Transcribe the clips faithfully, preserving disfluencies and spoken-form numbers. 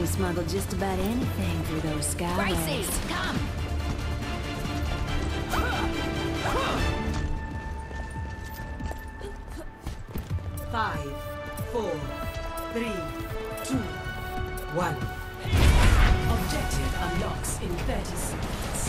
can smuggle just about anything through those skyways. Gracie, come! Five, four, three, two, one. Objective unlocks in thirty seconds.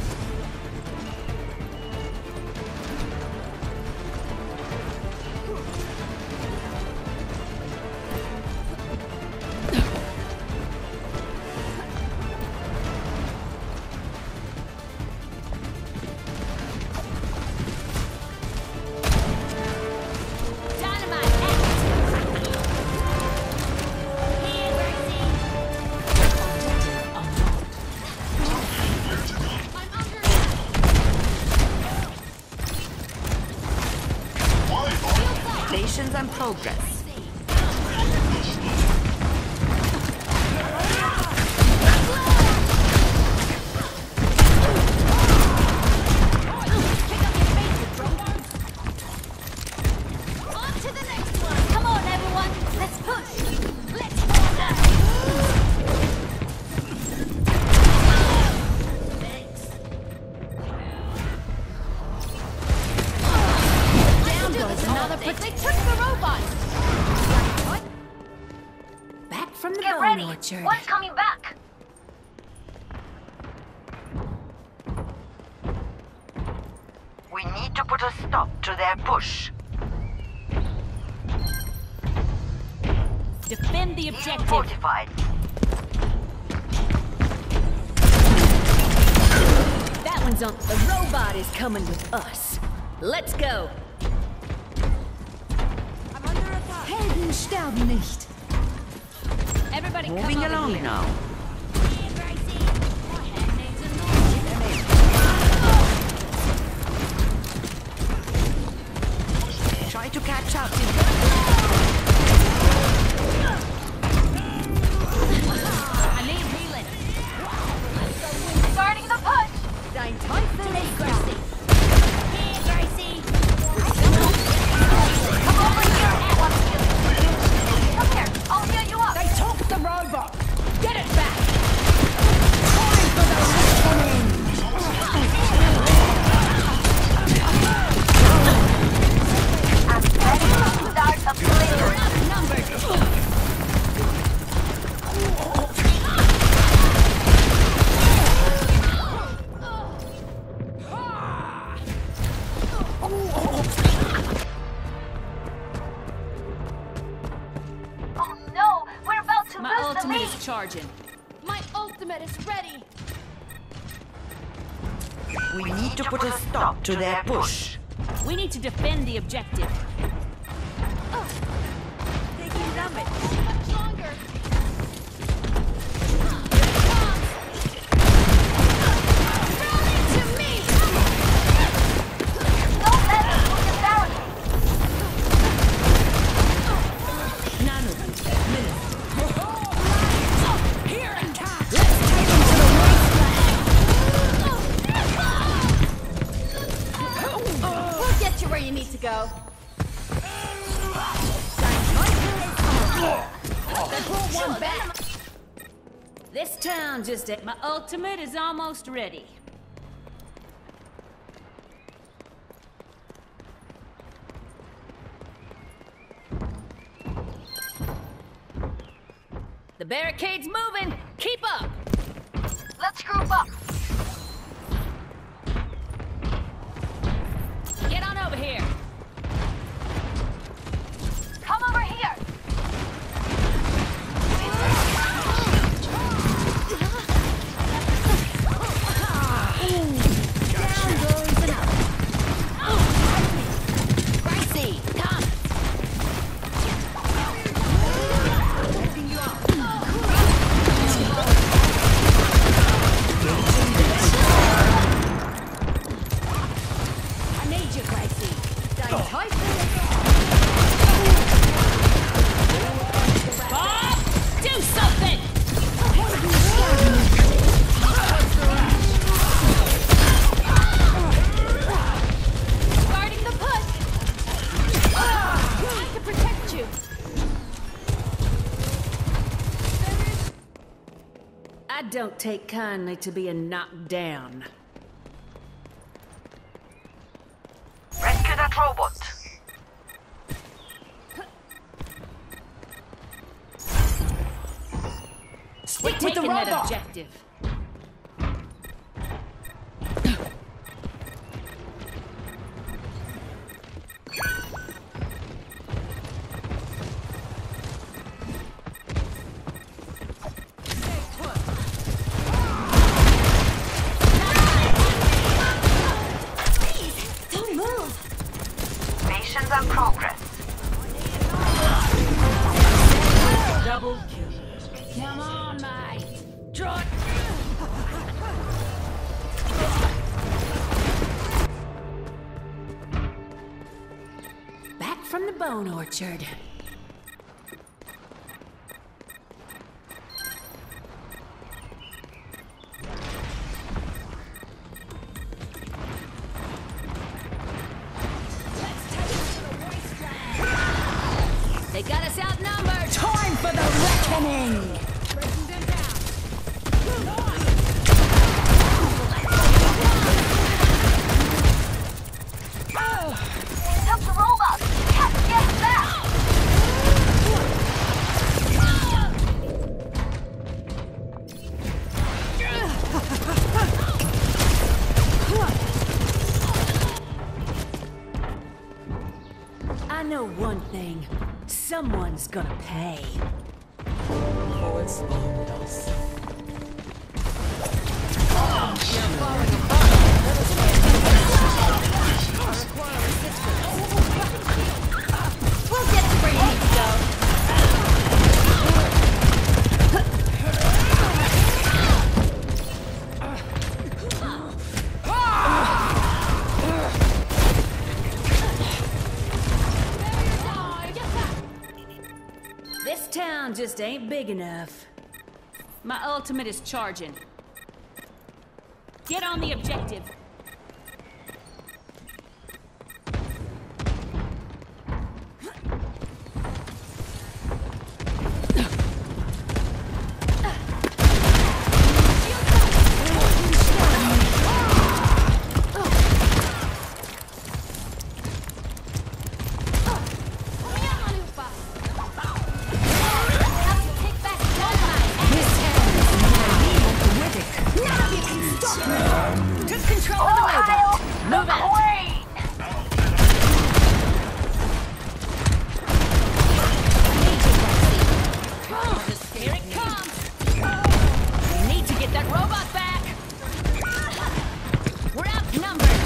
Stations and progress. Get ready! One's coming back! We need to put a stop to their push. Defend the objective. Fortified. That one's on. The robot is coming with us. Let's go. I'm under attack. Helden sterben nicht. Everybody Moving come along here. now. Try to catch up. I need healing. Starting the push! Dein Teufel ist Gracie. Here, Gracie. Come over here and let's heal you. Come here, I'll heal you up! They took the robot! Get it back. Time for the reckoning! I'm ready to start a blitz. Oh no, we're about to My lose the ultimate lead. is charging. My ultimate is ready. We need to put a stop to their push. We need to defend the objective. Taking damage. Much longer. Rally to me. Don't let us put us down. Nano. Here and catch! Let's take him to the wasteland. We'll get you where you need to go. They brought one back. This town just ate. My ultimate is almost ready. The barricade's moving. Keep up. Let's group up. Get on over here. Come over here. Down goes another. Gracie, come. I need you, Gracie. Dein Teufel ist I don't take kindly to being knocked down. Rescue that robot. We're Stick with the taking that robot! objective. Don't move! Missions and progress. Double kill. Come on, mate. Draw it. Back from the bone orchard. They got us outnumbered. Time for the reckoning! Help the robot! Yes, yes, that! I know one thing. Someone's gonna pay. Forward spawn loss. We'll get to where you need to go. This town just ain't big enough. My ultimate is charging. Get on the objective. Took control of the robot. Move out. Here it comes. We need to get that robot back. We're outnumbered.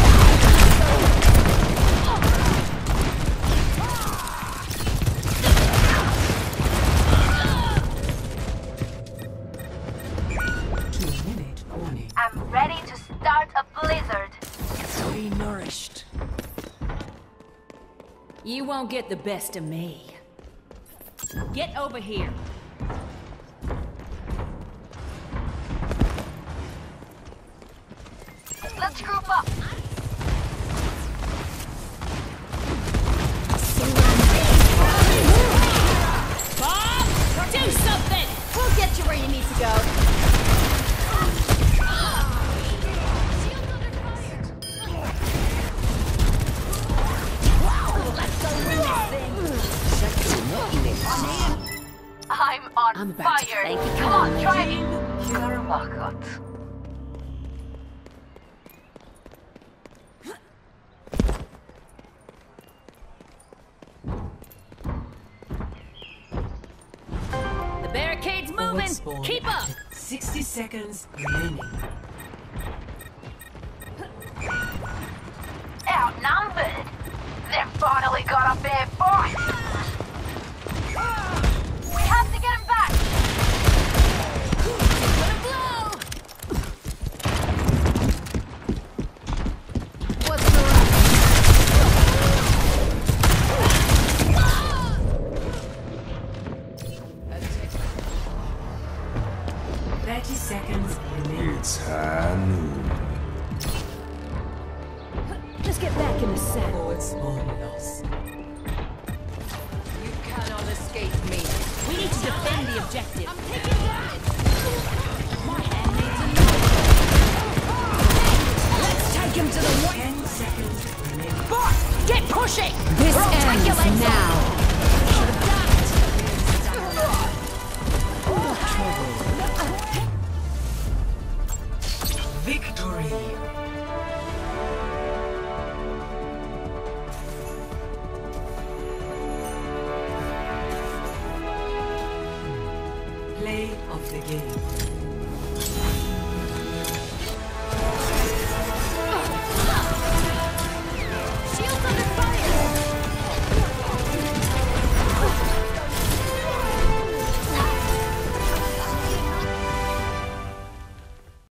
Two minute warning. I'm ready to start a blizzard. Stay nourished. You won't get the best of me. Get over here. Let's group up. Bob, do something. We'll get you where you need to go. I'm on I'm about to fire. thank you Come on, kindly. try it. You're welcome. The barricade's Forward moving. spawn Keep up. active. Sixty seconds remaining. Outnumbered. They finally got up there, boss. We have to get him back. What's the rush? Thirty seconds remaining. It's high noon. Just get back in the saddle. Forward spawn loss. You cannot escape me. We need to defend the objective. the game.